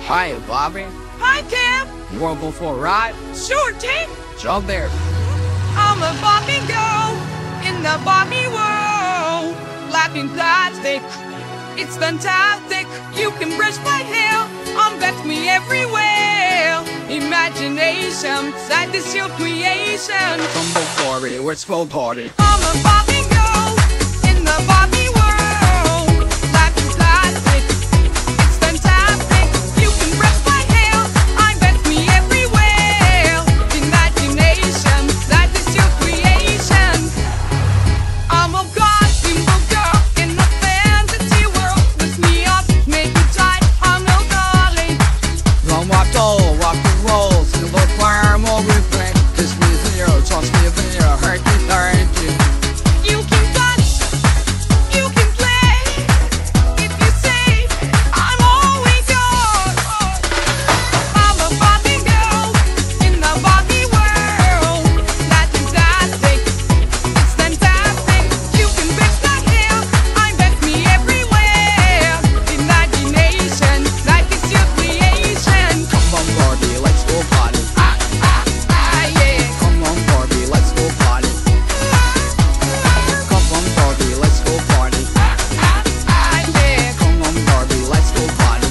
Hi, Bobby. Hi, Cam. You wanna go for a ride? Sure, Tink. Jump there. I'm a Bobby girl in the Bobby world. Laughing plastic, it's fantastic. You can brush my hair, unvex me everywhere. Imagination, that is your creation. Come on, Bobby, let's go party. I'm a Bobby girl in the Bobby world. Laughing plastic, it's fantastic. You can brush my hair, unvex me everywhere. Imagination, that is your creation. I'm a gossiping girl in a fantasy world. Lift me up, make me tight, I'm no darling. Long walk, rock and roll, silver fire, more reflect. This music, trust me, there, hurt me, learn you. You can touch, you can play. If you say I'm always yours. I'm a Bobby girl in the Bobby world. That's fantastic, it's fantastic. You can fix my hair, unvex me everywhere. Imagination, that is your creation. Come on, Barbie, let's go party. Yeah. Come on, Barbie, let's go party. Come on, Barbie, let's go party. Yeah. Come on, Barbie, let's go party.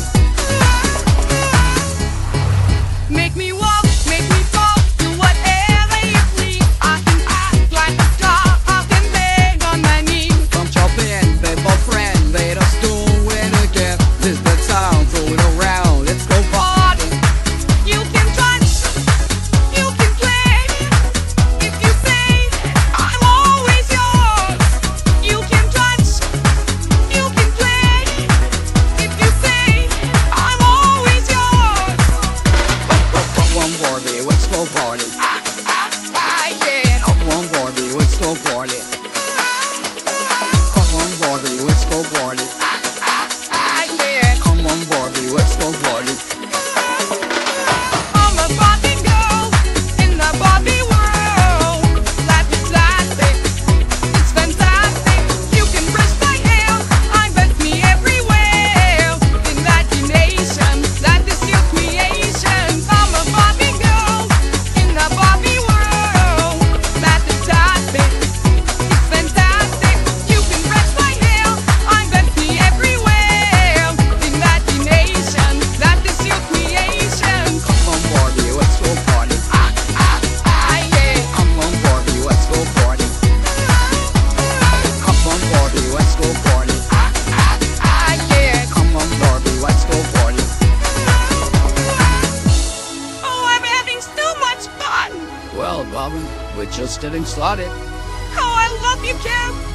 Make me walk, make me talk, do whatever you please. I can act like a star, I can beg on my knees. Come jump in, baby, friend, let us do it again. This the sound, throw it around, let's go party. You can touch, you can play. If you say I'm always yours. You can touch, you can play. If you say I'm always yours. Come on, Barbie, let's go party. Yeah. Come on, Barbie, let's go party. Come on, Barbie, let's go party. Yeah. Come on, Barbie, let's go party. I'm a Bobby girl in the Bobby world. Life is plastic, it's fantastic. You can brush my hair, unvex me everywhere. Imagination, that is your creation. I'm a Bobby girl in the Bobby world. Life is plastic, it's fantastic. You can brush my hair, unvex me everywhere. Imagination, that is your creation. Come on, Barbie, let's go party. Yeah. Come on, Barbie, let's go party. Come on, Barbie, let's go party. Yeah. Come on, Barbie, let's go party. Oh, I'm having so much fun. Well, Bobby, we're just getting started. Oh, I love you, Kim.